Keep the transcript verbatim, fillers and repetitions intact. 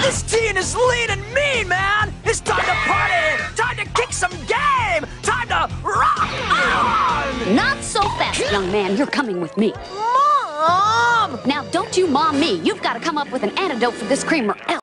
This teen is lean and mean, man! It's time to party! Time to kick some game! Time to rock on! Not so fast, young man. You're coming with me. Mom! Now, don't you mom me. You've got to come up with an antidote for this cream or else.